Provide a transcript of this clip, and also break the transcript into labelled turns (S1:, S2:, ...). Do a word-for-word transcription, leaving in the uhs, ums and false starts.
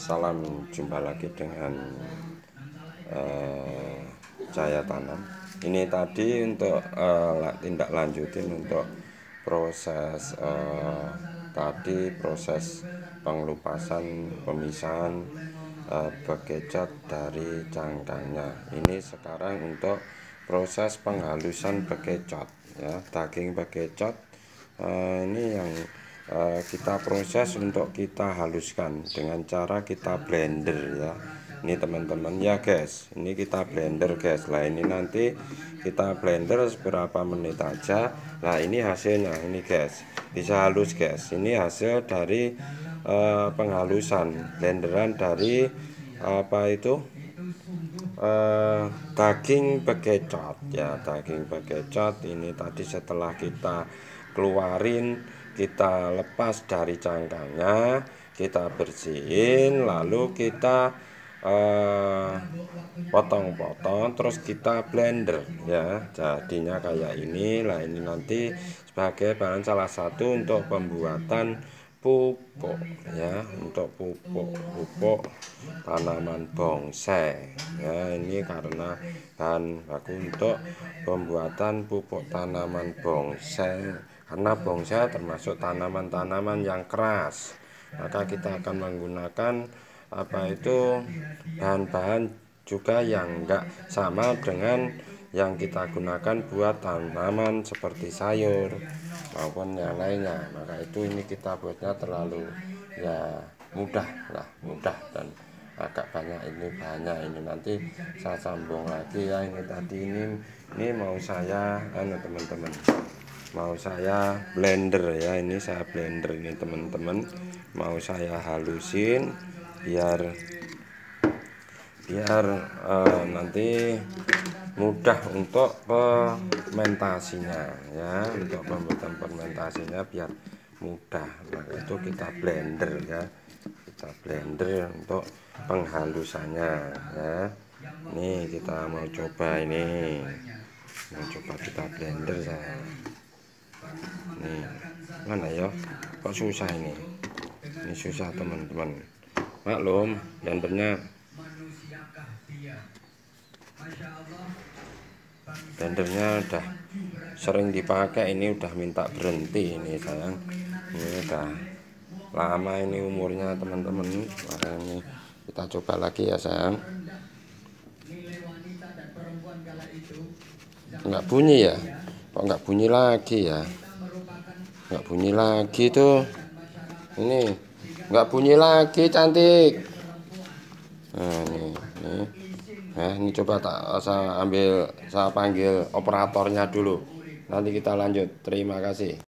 S1: Salam, jumpa lagi dengan uh, Cahaya Tanam. Ini tadi untuk uh, tindak lanjutin untuk proses uh, tadi proses pengelupasan pemisahan uh, bekecot dari cangkangnya. Ini sekarang untuk proses penghalusan bekecot ya, daging bekecot. Uh, ini yang uh, kita proses untuk kita haluskan dengan cara kita blender ya. Ini teman-teman ya guys, ini kita blender guys. Lah ini nanti kita blender beberapa menit aja. Nah ini hasilnya ini guys, bisa halus guys. Ini hasil dari uh, penghalusan blenderan dari apa itu Uh, daging bekecot ya, daging bekecot ini tadi setelah kita keluarin, kita lepas dari cangkangnya, kita bersihin, lalu kita potong-potong, uh, terus kita blender ya, jadinya kayak ini. Lah ini nanti sebagai bahan salah satu untuk pembuatan pupuk ya, untuk pupuk pupuk tanaman bonsai ya. Ini karena bahan baku untuk pembuatan pupuk tanaman bonsai, karena bonsai termasuk tanaman-tanaman yang keras, maka kita akan menggunakan apa itu bahan-bahan juga yang enggak sama dengan yang kita gunakan buat tanaman seperti sayur maupun yang lainnya. Maka itu ini kita buatnya terlalu ya mudah lah, mudah dan agak banyak ini banyak ini nanti saya sambung lagi ya. Ini tadi ini ini mau saya anu teman-teman, mau saya blender ya. Ini saya blender ini teman-teman, mau saya halusin biar biar uh, nanti mudah untuk fermentasinya ya, untuk pembuatan fermentasinya biar mudah. Maka itu kita blender ya, kita blender untuk penghalusannya ya. Ini kita mau coba, ini mau coba kita blender saya. Nih mana ya, kok susah ini ini susah teman-teman, maklum blendernya blendernya udah sering dipakai, ini udah minta berhenti ini sayang. Ini udah lama ini umurnya teman-teman. Maka ini kita coba lagi ya sayang. Nggak bunyi ya, kok nggak bunyi lagi ya, nggak bunyi lagi tuh, ini nggak bunyi lagi cantik. Nah ini, ini. Nah, ini coba tak saya ambil, saya panggil operatornya dulu. Nanti kita lanjut. Terima kasih.